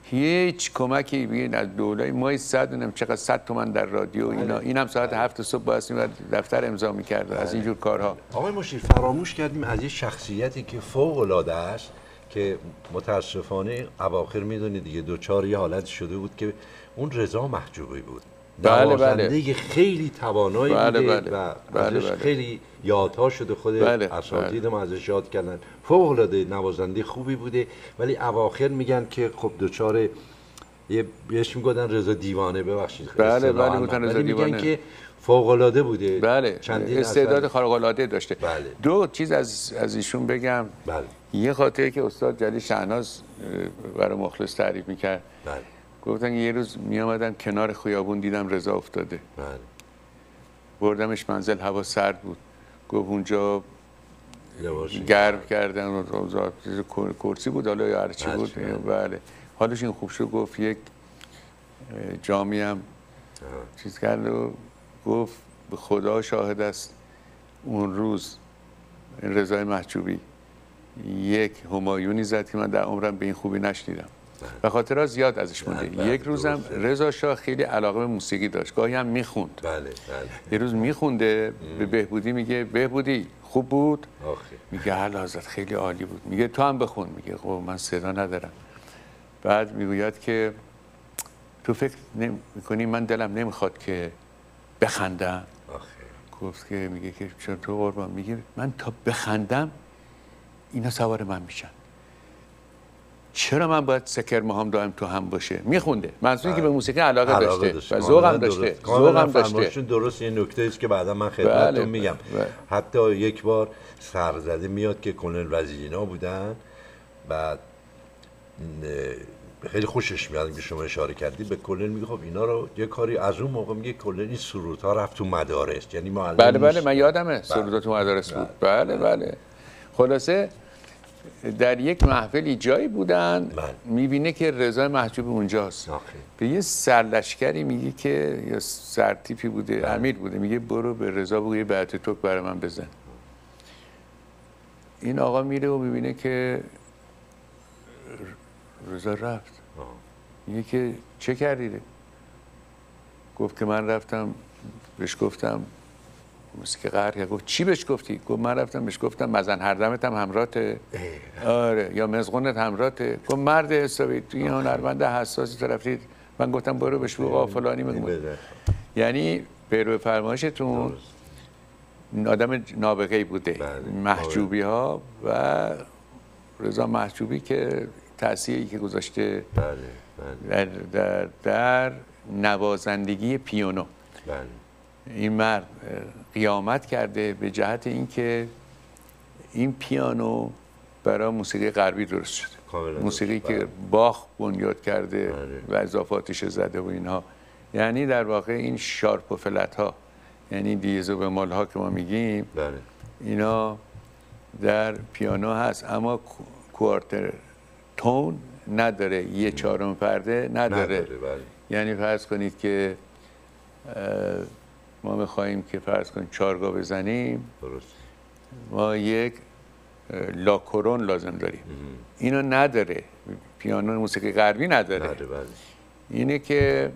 هیچ کمکی بگید از دولت ماهی 100 چقدر 100 تومن در رادیو اینا، اینم ساعت 7 صبح باید میاد دفتر امضا می‌کرد از اینجور کارها. آقای مشیر فراموش کردیم از یه شخصیتی که فوق العاده است که متاسفانه اواخر میدونید دیگه دوچار یه حالت شده بود که اون رضا محجوبی بود. نوازنده خیلی توانایی بوده و ازش خیلی یادها شده، خود اساتید ما ازش یاد کردن. فوق العاده نوازنده خوبی بوده، ولی اواخر میگن که خب دوچار یه بهش میگفتن رضا دیوانه، ببخشید گفتن رضا دیوانه، میگن که فوق العاده بوده. استعداد خارق العاده داشته. دو چیز از ایشون بگم. یه خاطره که استاد جلیل شهناز برای مخلص تعریف میکرد. گفتن یه روز می آمدم کنار خیابون دیدم رضا افتاده. بردمش منزل، هوا سرد بود. گفت اونجا گرم کردن و کرسی بود حالا یا هرچی بود. بله حالش این خوب شد. گفت یک جامی هم چیز کرد و گفت به خدا شاهد است اون روز رضای محجوبی یک همایونی زد که من در عمرم به این خوبی نشنیدم. به خاطر زیاد ازش مونده. یک روزم رضا شاه خیلی علاقه به موسیقی داشت، گاهی هم میخوند. یه روز میخونده به بهبودی، میگه بهبودی خوب بود؟ میگه اعلی حضرت خیلی عالی بود. میگه تو هم بخون. میگه خب من صدا ندارم. بعد میگوید که تو فکر میکنی من دلم نمیخواد که بخندم؟ گفت که میگه که چون تو قربان، میگه من تا بخندم اینا سوار من میشن. چرا من باید سکر ماهام دائم تو هم باشه؟ میخونده. منظوری که به موسیقی علاقه داشته و ذوق هم داشته. درست یه نکته است که بعدا من خدمتتون میگم. حتی یک بار سرزده میاد که کلن وزیرینا بودن، بعد خیلی خوشش میاد که شما اشاره کردی به کلن، میگه خب اینا رو یه کاری از اون موقع میگه کلن این سرودها رفت تو مدارس، یعنی معلم. بله من یادمه سرودها تو مدارس بود. بله خلاصه در یک محفلی جایی بودن، میبینه که رضا محجوبی اونجاست. به یه سرلشکری میگه که یا سرتیپی بوده، امیر بوده، میگه برو به رضا بگو یه بیعت توک برای من بزن. این آقا میره و میبینه که رضا رفت. میگه که چه کردیده؟ گفت که من رفتم بهش گفتم موسیقی قهر کرد. گفت چی بهش گفتی؟ گفت من رفتم بهش گفتم مزن هردمت هم همراته. آره یا مزغونت همراته. گفت مرد حسابی تو این هنرمند حساسی تو رفتید. من گفتم برو بهش بگو فلانی میگم. یعنی پیرو فرمایشتون آدم نابغه‌ای بوده. محجوبی ها و رضا محجوبی که تأثیری که گذاشته در نوازندگی پیانو. این مرد قیامت کرده به جهت اینکه این پیانو برای موسیقی غربی درست شده. موسیقی که باخ بنیاد کرده و اضافاتش زده و اینها. یعنی در واقع این شارپ و فلت ها، یعنی دیز و بمال ها که ما میگیم، اینا در پیانو هست، اما کوارتر تون نداره، یه چهارم پرده نداره. یعنی فرض کنید که ما میخواییم که فرض کنیم چارگاه بزنیم، ما یک لاکورون لازم داریم. اینو نداره پیانو موسیقی غربی نداره. اینه که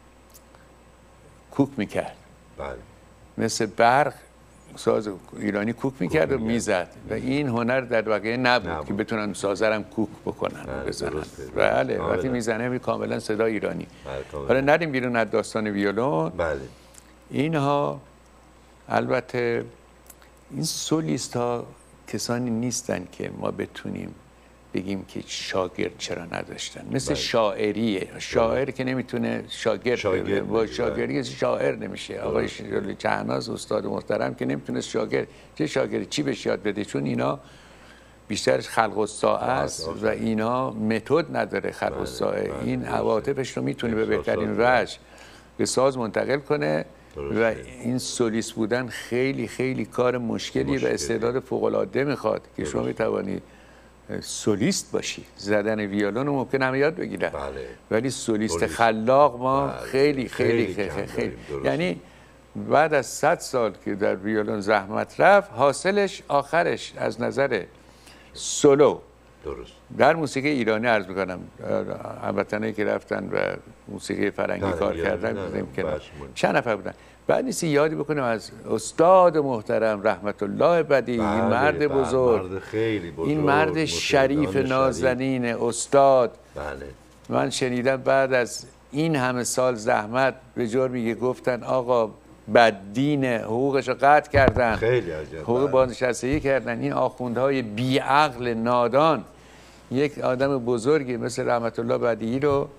کوک میکرد. مثل برق ساز ایرانی کوک میکرد و میزد و این هنر در واقع نبود که بتونن سازرم کوک بکنن و بزنن. بله وقتی میزنه کاملا صدا ایرانی. حالا نریم بیرون از داستان ویولون. اینها البته این سولیست ها کسانی نیستن که ما بتونیم بگیم که شاگرد چرا نداشتن. مثل شاعریه، شاعر که نمیتونه شاگرد با شاگردی شاعر نمیشه. آقای شهناز استاد محترم که نمیتونه شاگرد چه شاگردی چی بهش یاد بده، چون اینا بیشترش خلق الساعه است و اینا متد نداره. خلق الساعه این عواطفش رو میتونه به بهترین وجه به ساز منتقل کنه و این سولیست بودن خیلی خیلی کار مشکلی و استعداد فوق‌العاده میخواد که شما میتوانید سولیست باشی. زدن ویولون رو ممکن هم یاد بگیرن، ولی سولیست خلاق ما خیلی خیلی خیلی یعنی بعد از 100 سال که در ویولون زحمت رفت، حاصلش آخرش از نظر سولو درست. در موسیقی ایرانی عرض میکنم، هموطنایی که رفتن و موسیقی فرنگی کار کردن چند نفر بودن. بعد نیست یادی بکنیم از استاد محترم رحمت الله بدیعی، این مرد بزرگ، مرد خیلی بزرگ، این مرد شریف نازنین استاد. بله. من شنیدم بعد از این همه سال زحمت به جور میگه گفتن آقا بددینه، حقوقش رو قطع کردن، خیلی عجب، حقوق بازنشستگی کردن. این آخوندهای بیعقل نادان یک آدم بزرگی مثل رحمت الله بدیعی رو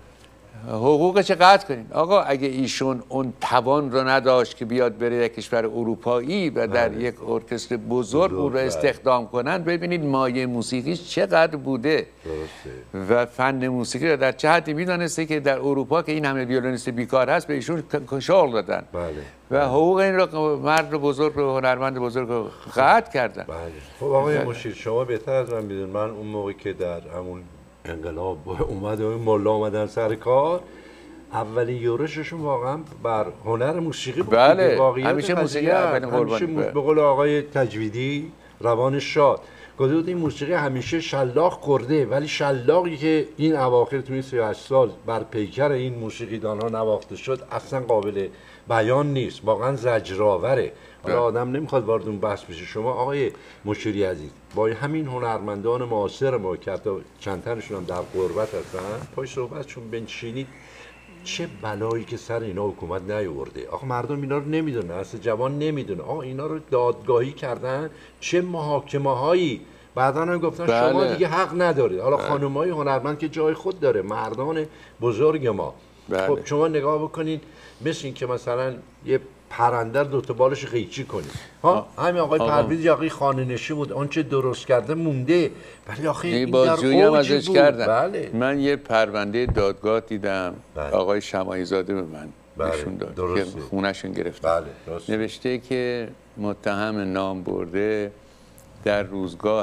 حقوقش قطع کنین. آقا اگه ایشون اون توان رو نداشت که بیاد بره یک کشور اروپایی و در یک ارکستر بزرگ اون رو استخدام کنن، ببینید مایه موسیقیش چقدر بوده. درسته. و فن موسیقی رو در چه حدی میدانسته که در اروپا که این همه ویولونیست بیکار هست به ایشون شغل دادن. بله. و حقوق این رو مرد بزرگ رو، هنرمند بزرگ رو قطع کردن. بله. خب آقای مشیر شما بهتر از من میدونید، من اون موقعی که در همون انقلاب اومد و ملا اومدن سر کار، اولین یورششون واقعا بر هنر موسیقی بود. بله، همیشه موسیقی اولین قربانی. به قول آقای تجویدی روان شاد گفته بود این موسیقی همیشه شلاق خورده، ولی شلاقی که این اواخر تو این 38 سال بر پیکر این موسیقیدان ها نواخته شد اصلا قابل بیان نیست، واقعا زجرآوره. حالا آدم نمیخواد وارد اون بحث بشه. شما آقای مشیری عزیز با همین هنرمندان معاصر ما که حتی چند تنشون هم در غربت هستن پای صحبتشون بنشینید، چه بلایی که سر اینا حکومت نیاورده. آخه مردم اینا رو نمیدونه، اصل جوان نمیدونه. اینا رو دادگاهی کردن، چه محاکمه هایی. بعدا هم گفتن شما دیگه حق ندارید. حالا خانمای هنرمند که جای خود داره، مردان بزرگ ما. خب شما نگاه بکنید، مثل این که مثلا یه پرنده دو تا بالش قیچی کنید. همین آقای پرویز یاغی خانه نشین بود، اون چه درست کرده مونده، ولی آخه این بازجویی هم ازش کردن. بله. من یه پرونده دادگاه دیدم. بله. آقای شماعی زاده به من نشون داد که خونه‌شون گرفته. بله. نوشته که متهم نام برده در روزگاه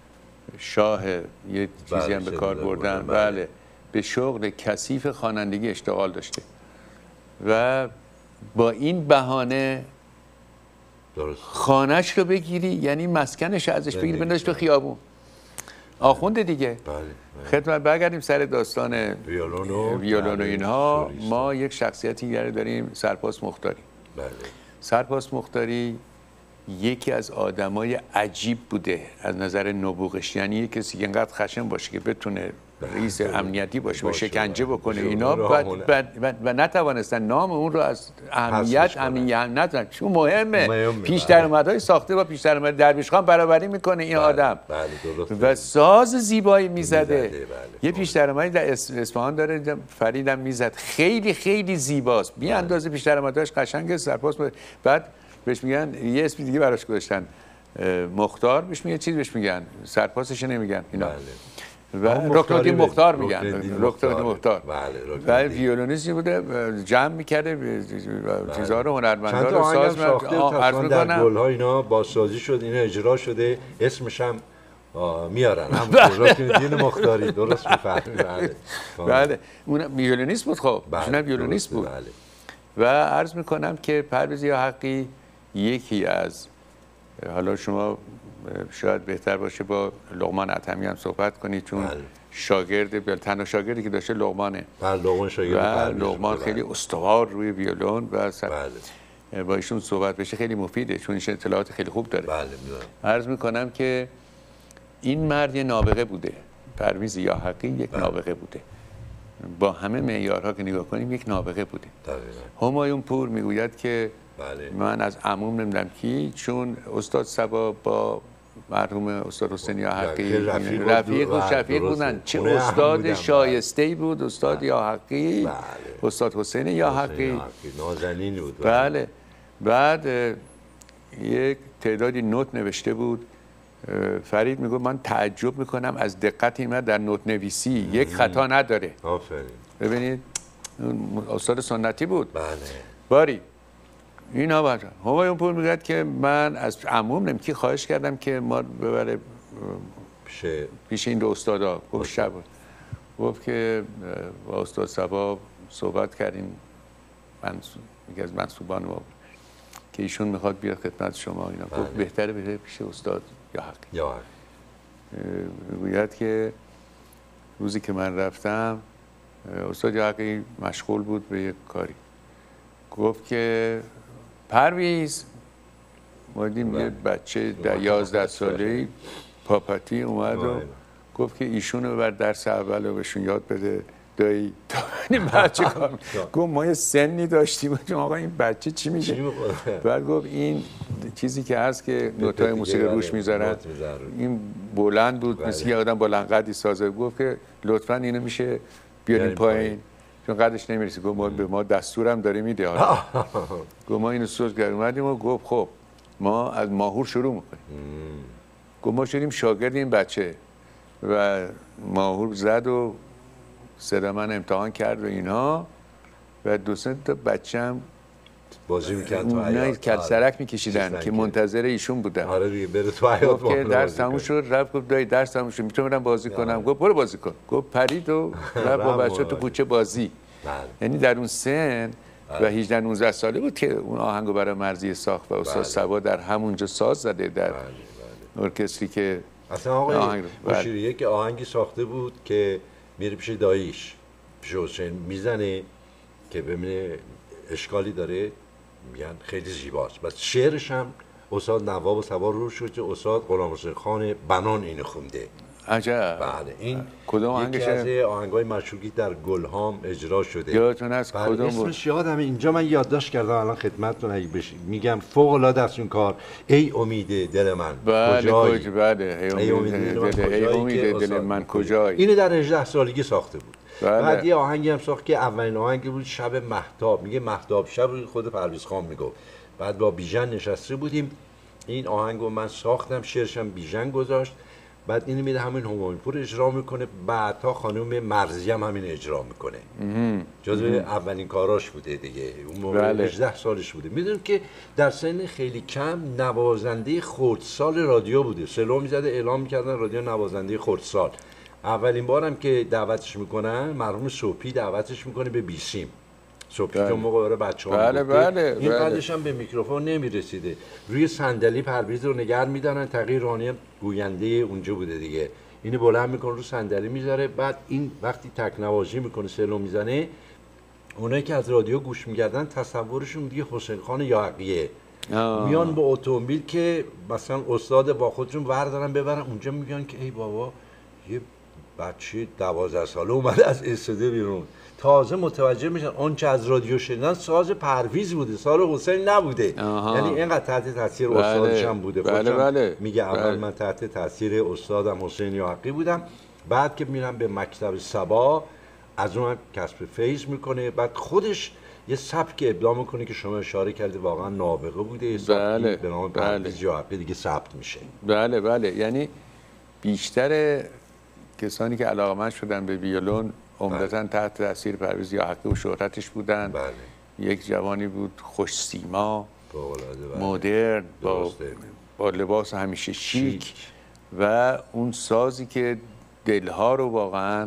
شاه یه چیزی هم به کار بردن. بله. به شغل کثیف خوانندگی اشتغال داشته و با این بهانه خانه‌اش رو بگیری، یعنی مسکنش ازش بگیری بندازش تو خیابون. آخونده دیگه. خدمت برگردیم سر داستان ویولون و اینها. ما یک شخصیتی دیگه داریم، سرپاس مختاری. بله. سرپاس مختاری یکی از آدمای عجیب بوده از نظر نبوغش، یعنی یک کسی که اینقدر خشن باشه که بتونه رئیس امنیتی باشه و شکنجه بکنه اینا و نتوانستن نام اون رو از اهمیت ندونن. چون مهمه پیش درآمدهای ساخته با پیش درآمد درویش خان برابری میکنه این آدم. و ساز زیبایی میزده. یه پیش درآمدی در اصفهان داره، فریدم میزد، خیلی خیلی زیباست، بی اندازه پیش درآمدهاش قشنگه. سرپاس بعد بهش میگن یه اسم دیگه براش گذاشتن، مختار بهش میگن، چیز بهش میگن، سرپاسش نمیگن اینا. و رکنالدین مختار میگن، رکنالدین مختار. و ویولونیستی بوده، جمع میکرده چیزها رو، هنرمندا رو ساز عرض میکنم. در گل‌ها اینا بازسازی شد، اینا اجرا شده، اسمش هم میارن، هم رکنالدین مختاری. درست میفهمید. بله. اون ویولونیست بود. خب ایشون ویولونیست بود. و عرض میکنم که پرویز یاحقی یکی از، حالا شما شاید بهتر باشه با لقمان عتمی هم صحبت کنید، چون شاگرد، تنها شاگردی که داشته لقمانه. و لقمان خیلی استوار روی ویولون و با ایشون صحبت بشه خیلی مفیده، چون این اطلاعات خیلی خوب داره. عرض میکنم که این مرد یه نابغه بوده. پرویز یاحقی یک نابغه بوده، با همه معیارها که نگاه کنیم یک نابغه بوده. همایون پور میگوید که من از عموم نمیدونم کی، چون استاد صبا با مرحوم استاد حسین یاحقی رفیق و شفیق بودن. چه استاد شایسته‌ای بود استاد یاحقی. استاد حسین یاحقی نازنین بود. بله. بعد یک تعدادی نوت نوشته بود. فرید میگه من تعجب میکنم از دقت این در نوت نویسی، یک خطا نداره. آفرین. ببینید استاد سنتی بود. بله. باری اینا بعد همایون پور میگه که من از عموم نمیکی خواهش کردم که ما ببره پیش این دو استادا. گفت شب گفت که با استاد صبا صحبت کردیم، میگه از منصوبان ما که ایشون میخواد بیاد خدمت شما اینا. گفت بهتره بره پیش استاد یاحقی. میگوید که روزی که من رفتم استاد یحیی مشغول بود به یک کاری، گفت که پرویز ما دیدیم یه بچه 11 ساله‌ای پاپتی اومد و گفت که ایشونو بر درس اول رو بهشون یاد بده دایی. تا این بچه کار گفت ما یه سنی داشتیم آقا این بچه چی میشه؟ بعد گفت این چیزی که هست که نوتای موسیقی روش میذارن این بلند بود، مثل یه آدم بلند قدی سازه. گفت که لطفا اینو میشه بیارین پایین چون قدش نمیرسه. گفت ما به ما دستورم داره میده. گفت ما اینو سوز کردیم اومدیم و گفت خب ما از ماهور شروع میکنیم. گفت ما شدیم شاگرد این بچه و ماهور زد و صدا من امتحان کرد و اینها و 2-3 تا بچه‌م بازی می‌کردن تو حیاط. نه کلسرک می‌کشیدن که منتظر ایشون بودن. آره دیگه بره تو حیاط. گفت که درس تموم شد رفت گفت دایی درس تموم شد میتونم برم بازی کنم؟ گفت برو بازی کن. گفت پرید و رفت با بچه‌ها تو کوچه بازی. یعنی در اون سن و 18-19 ساله بود که اون آهنگو برای مرضیه ساخت و استاد صبا در همونجا ساز زده در ارکستری که اصلا آقای مشیریه که آهنگی ساخته بود که میره پیش داییش پیش حسین میزنه که ببینه اشکالی داره، میگن خیلی زیباست. بس شعرش هم استاد نواب صبا رو شد که استاد غلام حسین خان بنان اینو خونده. عجب. بله این کدوم آهنگش از آهنگای مشهوری در گلهام اجرا شده. یادتون از کدوم بود؟ اسمش یادمه، اینجا من یادداشت کردم الان خدمتتون اگه بشید میگم فوق العاده است اون کار. ای امید دل من کجایی؟ بله ای امید دل من کجایی؟ اینو در 18 سالگی ساخته بود. بله. بعد یه آهنگی هم ساخت که اولین آهنگی بود شب مهتاب، میگه مهتاب شب خود پرویز خان میگفت. بعد با بیژن نشسته بودیم این آهنگو من ساختم، شعرشم بیژن گذاشت. بعد اینو میده همین همایونپور اجرا میکنه، بعدها خانم مرزیم همین اجرا میکنه. جزو اولین کاراش بوده دیگه، اون موقع 18 سالش بوده. میدونم که در سن خیلی کم نوازنده خردسال رادیو بوده. سلو میزده اعلام میکردن رادیو نوازنده خردسال. اولین بارم که دعوتش میکنن مرحوم صبحی دعوتش میکنه به بیسیم. صبحی که موقع برای بچه‌ها این قدش هم به میکروفون نمیرسیده، روی صندلی پرویز رو نگه میدارن. تقی رانی گوینده اونجا بوده دیگه، اینو بلند میکنه رو صندلی میذاره. بعد این وقتی تکنوازی میکنه سلو میزنه، اونایی که از رادیو گوش میکردن تصورشون دیگه حسین خان یحییه. میان با اتومبیل که مثلا استاد با خودشون وردارن ببرن اونجا، میگن که ای بابا یه بچه 12 ساله اومده از استودیو بیرون. تازه متوجه میشن اون چه از رادیو شنیدن ساز پرویز بوده، ساز حسین نبوده. یعنی اینقدر تحت تاثیر استادش هم بوده. میگه اول من تحت تاثیر استادم حسین یحیی بودم، بعد که میرم به مکتب صبا از اون کسب فیض میکنه، بعد خودش یه سبک ابداع میکنه که شما اشاره کردید واقعا نابغه بوده. به نام پرویز یحیی دیگه ثبت میشه. بله یعنی بیشتر کسانی که علاقه‌مند شدن به ویولون عمدتاً تحت تاثیر پرویز یحیی و شهرتش بودن. یک جوانی بود خوش سیما، مدرن، با لباس همیشه شیک و اون سازی که دلها رو واقعاً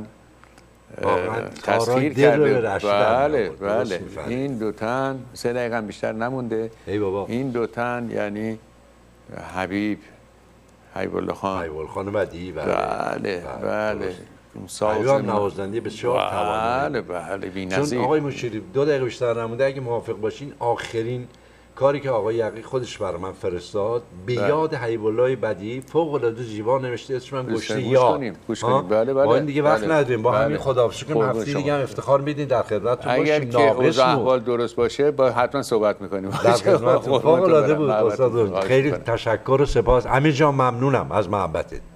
تسخیر کرده. بله این دو تن 3 دقیقه بیشتر نمونده. این دو تن یعنی حبیب الله خان بدیعی. بله ایوان نوازنده بسیار توانایی. بله بی‌نظیر. چون آقای مشیری 2 دقیقه بیشتر نمونده، اگه موافق باشین آخرین کاری که آقای یحیی خودش برای من فرستاد به یاد حبیب الله بدیعی فوق العاده زیبا نوشته، اسمش هم گشته یاد. گوش کنیم. بله با این دیگه وقت نداریم، با همین خداحافظی کنیم. هفته دیگه هم افتخار میدین در خدمتتون باشیم. اگر که اوضاع احوال درست باشه با حتما صحبت میکنیم. در خدمتتون. فوق العاده بود استاد. خیلی تشکر و سپاس. امیر جان ممنونم از محبتت.